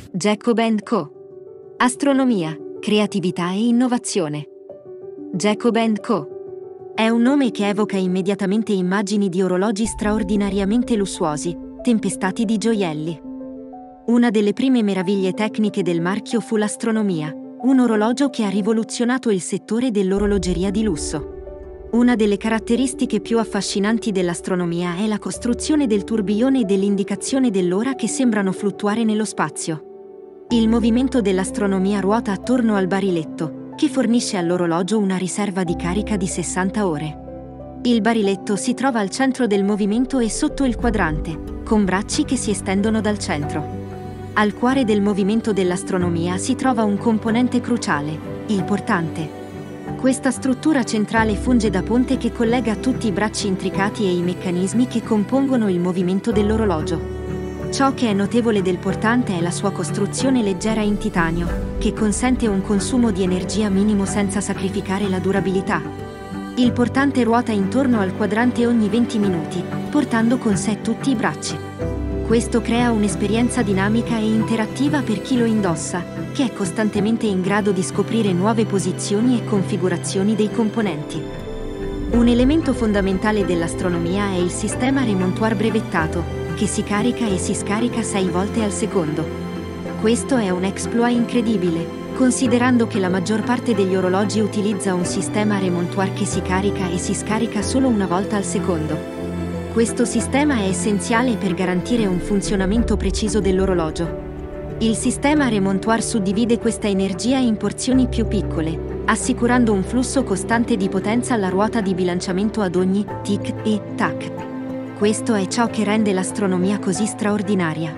Jacob & Co. Astronomia, creatività e innovazione. Jacob & Co. È un nome che evoca immediatamente immagini di orologi straordinariamente lussuosi, tempestati di gioielli. Una delle prime meraviglie tecniche del marchio fu l'astronomia, un orologio che ha rivoluzionato il settore dell'orologeria di lusso. Una delle caratteristiche più affascinanti dell'astronomia è la costruzione del tourbillon e dell'indicazione dell'ora che sembrano fluttuare nello spazio. Il movimento dell'astronomia ruota attorno al bariletto, che fornisce all'orologio una riserva di carica di 60 ore. Il bariletto si trova al centro del movimento e sotto il quadrante, con bracci che si estendono dal centro. Al cuore del movimento dell'astronomia si trova un componente cruciale, il portante. Questa struttura centrale funge da ponte che collega tutti i bracci intricati e i meccanismi che compongono il movimento dell'orologio. Ciò che è notevole del portante è la sua costruzione leggera in titanio, che consente un consumo di energia minimo senza sacrificare la durabilità. Il portante ruota intorno al quadrante ogni 20 minuti, portando con sé tutti i bracci. Questo crea un'esperienza dinamica e interattiva per chi lo indossa, che è costantemente in grado di scoprire nuove posizioni e configurazioni dei componenti. Un elemento fondamentale dell'astronomia è il sistema remontoire brevettato, che si carica e si scarica 6 volte al secondo. Questo è un exploit incredibile, considerando che la maggior parte degli orologi utilizza un sistema remontoire che si carica e si scarica solo una volta al secondo. Questo sistema è essenziale per garantire un funzionamento preciso dell'orologio. Il sistema remontoire suddivide questa energia in porzioni più piccole, assicurando un flusso costante di potenza alla ruota di bilanciamento ad ogni tic e tac. Questo è ciò che rende l'astronomia così straordinaria.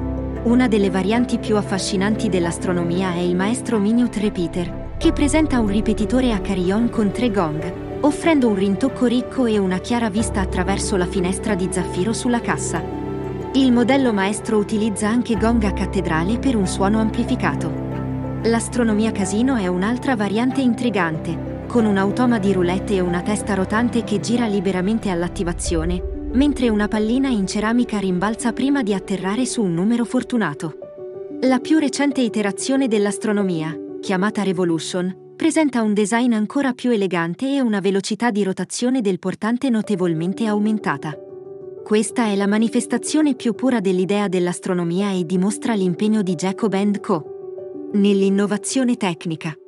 Una delle varianti più affascinanti dell'astronomia è il Maestro Minute Repeater, che presenta un ripetitore a carillon con 3 gong, offrendo un rintocco ricco e una chiara vista attraverso la finestra di zaffiro sulla cassa. Il modello Maestro utilizza anche gong a cattedrale per un suono amplificato. L'astronomia casino è un'altra variante intrigante, con un automa di roulette e una testa rotante che gira liberamente all'attivazione, mentre una pallina in ceramica rimbalza prima di atterrare su un numero fortunato. La più recente iterazione dell'astronomia, chiamata Revolution, presenta un design ancora più elegante e una velocità di rotazione del portante notevolmente aumentata. Questa è la manifestazione più pura dell'idea dell'astronomia e dimostra l'impegno di Jacob & Co. nell'innovazione tecnica.